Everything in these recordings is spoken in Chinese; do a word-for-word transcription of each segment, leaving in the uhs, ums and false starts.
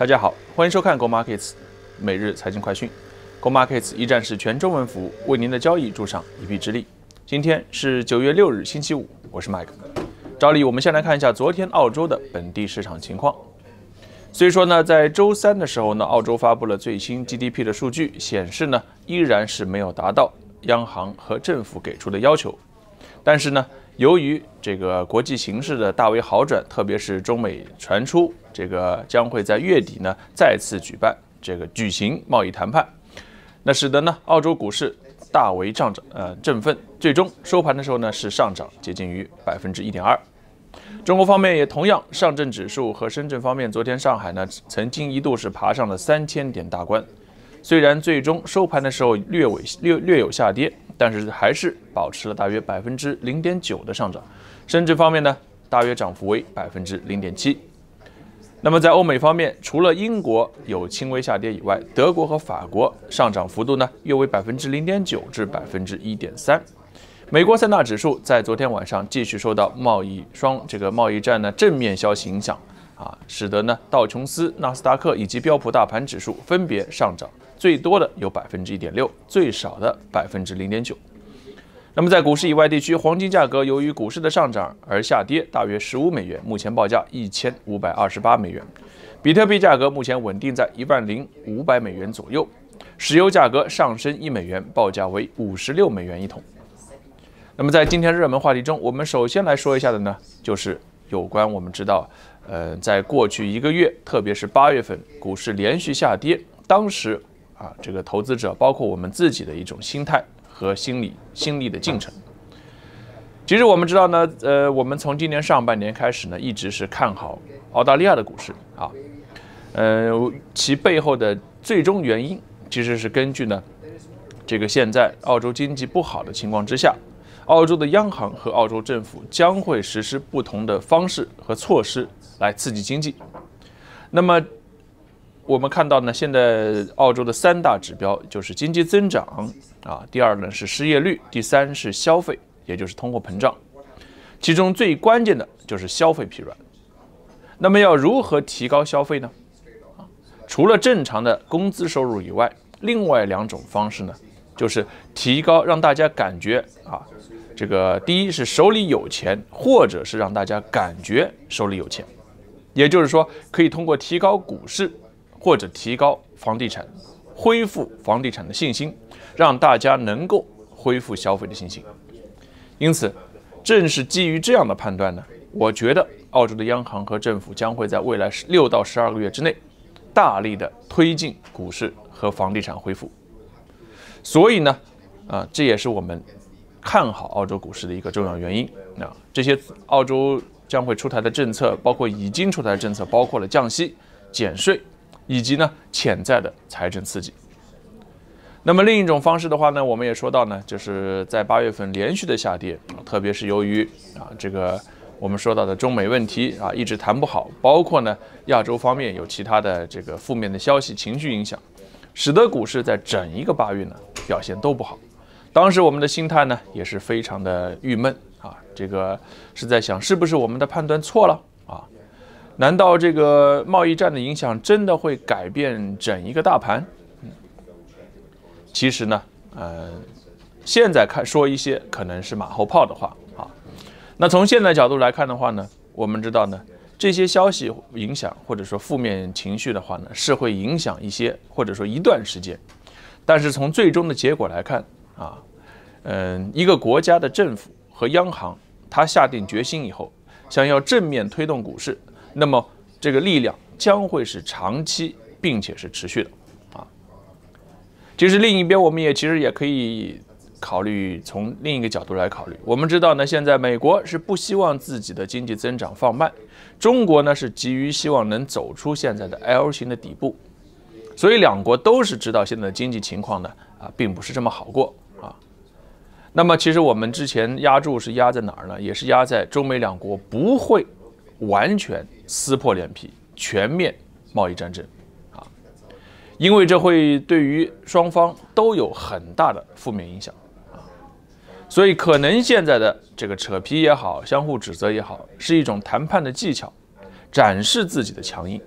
大家好，欢迎收看 gomarkets 每日财经快讯。gomarkets 一站式全中文服务，为您的交易助上一臂之力。今天是九月六日，星期五，我是 Mike。照例，我们先来看一下昨天澳洲的本地市场情况。所以说呢，在周三的时候呢，澳洲发布了最新 G D P 的数据，显示呢，依然是没有达到央行和政府给出的要求。但是呢，由于这个国际形势的大为好转，特别是中美传出这个将会在月底呢再次举办这个举行贸易谈判，那使得呢澳洲股市大为上涨，呃振奋，最终收盘的时候呢是上涨接近于百分之一点二。中国方面也同样，上证指数和深圳方面，昨天上海呢曾经一度是爬上了三千点大关，虽然最终收盘的时候略微略略有下跌，但是还是保持了大约百分之零点九的上涨。深圳方面呢，大约涨幅为百分之零点七。那么在欧美方面，除了英国有轻微下跌以外，德国和法国上涨幅度呢约为百分之零点九至百分之一点三。美国三大指数在昨天晚上继续受到贸易双这个贸易战呢正面消息影响啊，使得呢道琼斯、纳斯达克以及标普大盘指数分别上涨，最多的有百分之一点六，最少的百分之零点九。那么在股市以外地区，黄金价格由于股市的上涨而下跌，大约十五美元，目前报价一千五百二十八美元。比特币价格目前稳定在一万零五百美元左右。石油价格上升一美元，报价为五十六美元一桶。那么在今天热门话题中，我们首先来说一下的呢，就是有关我们知道，呃，在过去一个月，特别是八月份，股市连续下跌，当时啊，这个投资者包括我们自己的一种心态和心理心理的进程。其实我们知道呢，呃，我们从今年上半年开始呢，一直是看好澳大利亚的股市啊，呃，其背后的最终原因其实是根据呢，这个现在澳洲经济不好的情况之下，澳洲的央行和澳洲政府将会实施不同的方式和措施来刺激经济。那么我们看到呢，现在澳洲的三大指标就是经济增长啊，第二呢是失业率，第三是消费，也就是通货膨胀。其中最关键的就是消费疲软。那么要如何提高消费呢？啊，除了正常的工资收入以外，另外两种方式呢，就是提高让大家感觉啊，这个第一是手里有钱，或者是让大家感觉手里有钱，也就是说可以通过提高股市或者提高房地产，恢复房地产的信心，让大家能够恢复消费的信心。因此，正是基于这样的判断呢，我觉得澳洲的央行和政府将会在未来六到十二个月之内，大力的推进股市和房地产恢复。所以呢，啊，这也是我们看好澳洲股市的一个重要原因。啊，这些澳洲将会出台的政策，包括已经出台的政策，包括了降息、减税，以及呢潜在的财政刺激。那么另一种方式的话呢，我们也说到呢，就是在八月份连续的下跌，特别是由于啊这个我们说到的中美问题啊一直谈不好，包括呢亚洲方面有其他的这个负面的消息、情绪影响，使得股市在整一个八月呢表现都不好。当时我们的心态呢也是非常的郁闷啊，这个是在想是不是我们的判断错了啊？难道这个贸易战的影响真的会改变整一个大盘？嗯，其实呢，呃，现在看说一些可能是马后炮的话啊。那从现在角度来看的话呢，我们知道呢，这些消息影响或者说负面情绪的话呢，是会影响一些或者说一段时间。但是从最终的结果来看啊，嗯，一个国家的政府和央行，它下定决心以后，想要正面推动股市，那么这个力量将会是长期并且是持续的啊。其实另一边，我们也其实也可以考虑从另一个角度来考虑。我们知道呢，现在美国是不希望自己的经济增长放慢，中国呢是急于希望能走出现在的 L 型的底部。所以两国都是知道现在的经济情况呢，啊，并不是这么好过啊。那么其实我们之前压注是压在哪儿呢？也是压在中美两国不会完全撕破脸皮，全面贸易战争啊，因为这会对于双方都有很大的负面影响啊。所以可能现在的这个扯皮也好，相互指责也好，是一种谈判的技巧，展示自己的强硬。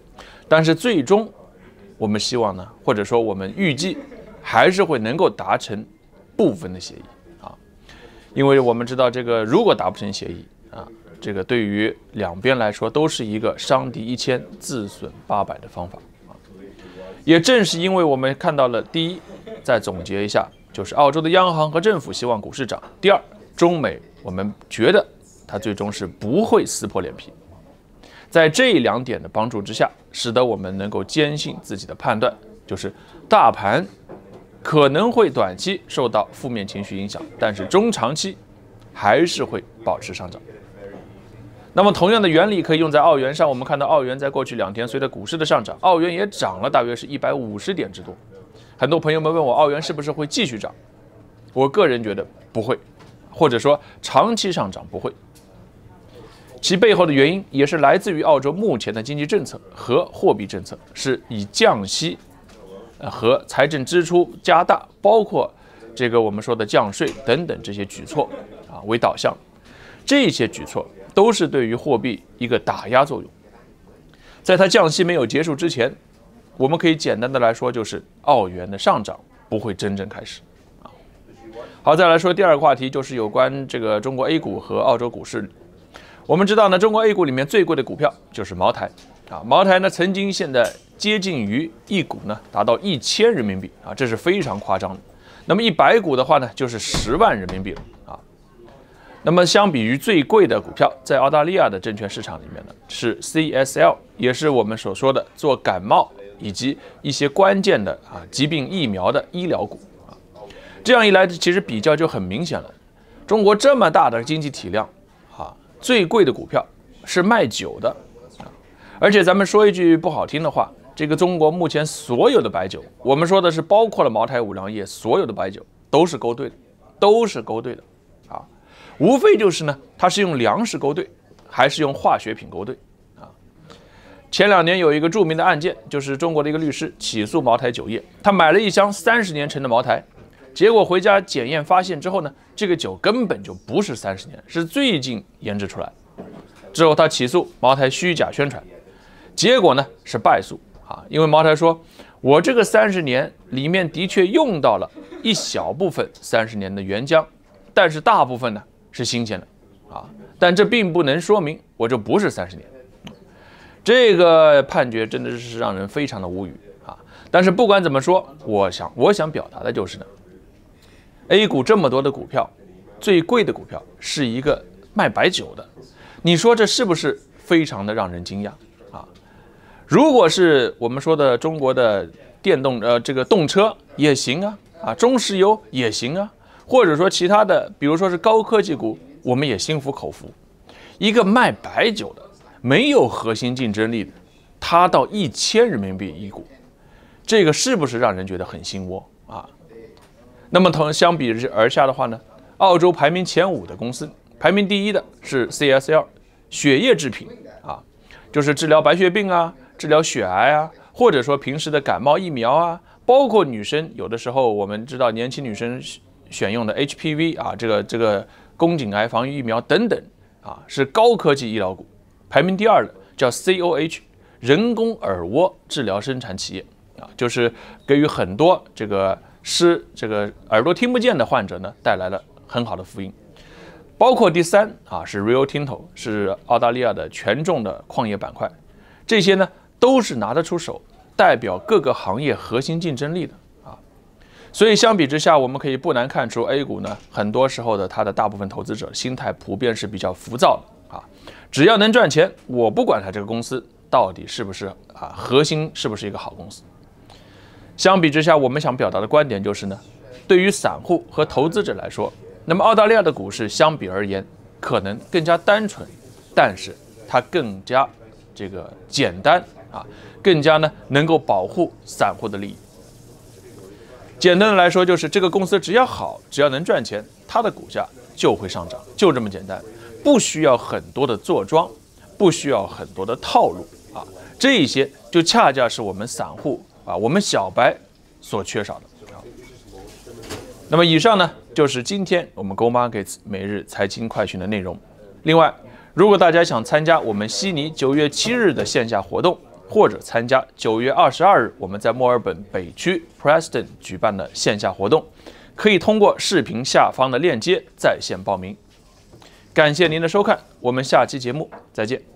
但是最终我们希望呢，或者说我们预计还是会能够达成部分的协议啊，因为我们知道这个如果达不成协议啊，这个对于两边来说都是一个伤敌一千自损八百的方法啊。也正是因为我们看到了第一，再总结一下，就是澳洲的央行和政府希望股市涨；第二，中美我们觉得它最终是不会撕破脸皮。在这两点的帮助之下，使得我们能够坚信自己的判断，就是大盘可能会短期受到负面情绪影响，但是中长期还是会保持上涨。那么同样的原理可以用在澳元上，我们看到澳元在过去两天随着股市的上涨，澳元也涨了大约是一百五十点之多。很多朋友们问我澳元是不是会继续涨，我个人觉得不会，或者说长期上涨不会。其背后的原因也是来自于澳洲目前的经济政策和货币政策是以降息和财政支出加大，包括这个我们说的降税等等这些举措啊为导向，这些举措都是对于货币一个打压作用。在它降息没有结束之前，我们可以简单的来说，就是澳元的上涨不会真正开始啊。好，再来说第二个话题，就是有关这个中国 A 股和澳洲股市。我们知道呢，中国 A 股里面最贵的股票就是茅台啊，茅台呢曾经现在接近于一股呢达到一千人民币啊，这是非常夸张的。那么一百股的话呢，就是十万人民币了啊。那么相比于最贵的股票，在澳大利亚的证券市场里面呢，是 C S L， 也是我们所说的做感冒以及一些关键的啊疾病疫苗的医疗股啊。这样一来，其实比较就很明显了。中国这么大的经济体量啊，最贵的股票是卖酒的啊。而且咱们说一句不好听的话，这个中国目前所有的白酒，我们说的是包括了茅台、五粮液，所有的白酒都是勾兑的，都是勾兑的啊。无非就是呢，它是用粮食勾兑，还是用化学品勾兑啊？前两年有一个著名的案件，就是中国的一个律师起诉茅台酒业，他买了一箱三十年陈的茅台，结果回家检验发现之后呢，这个酒根本就不是三十年，是最近研制出来。之后他起诉茅台虚假宣传，结果呢是败诉啊，因为茅台说，我这个三十年里面的确用到了一小部分三十年的原浆，但是大部分呢是新鲜的啊，但这并不能说明我这不是三十年。这个判决真的是让人非常的无语啊！但是不管怎么说，我想我想表达的就是呢 ，A 股这么多的股票，最贵的股票是一个卖白酒的，你说这是不是非常的让人惊讶啊？如果是我们说的中国的电动呃这个动车也行啊，啊中石油也行啊。或者说其他的，比如说是高科技股，我们也心服口服。一个卖白酒的，没有核心竞争力的，它到一千人民币一股，这个是不是让人觉得很心窝啊？那么同相比而下的话呢，澳洲排名前五的公司，排名第一的是 C S L 血液制品啊，就是治疗白血病啊，治疗血癌啊，或者说平时的感冒疫苗啊，包括女生有的时候我们知道年轻女生选用的 H P V 啊，这个这个宫颈癌防御疫苗等等啊，是高科技医疗股。排名第二的叫 C O H 人工耳蜗治疗生产企业啊，就是给予很多这个失这个耳朵听不见的患者呢带来了很好的福音。包括第三啊是 Rio Tinto， 是澳大利亚的权重的矿业板块，这些呢都是拿得出手，代表各个行业核心竞争力的。所以相比之下，我们可以不难看出 A 股呢，很多时候的它的大部分投资者心态普遍是比较浮躁的啊。只要能赚钱，我不管它这个公司到底是不是啊核心是不是一个好公司。相比之下，我们想表达的观点就是呢，对于散户和投资者来说，那么澳大利亚的股市相比而言可能更加单纯，但是它更加这个简单啊，更加呢能够保护散户的利益。简单的来说，就是这个公司只要好，只要能赚钱，它的股价就会上涨，就这么简单，不需要很多的坐庄，不需要很多的套路啊，这一些就恰恰是我们散户啊，我们小白所缺少的啊。那么以上呢，就是今天我们 gomarkets 每日财经快讯的内容。另外，如果大家想参加我们悉尼九月七日的线下活动， 或者参加九月二十二日我们在墨尔本北区 Preston 举办的线下活动，可以通过视频下方的链接在线报名。感谢您的收看，我们下期节目再见。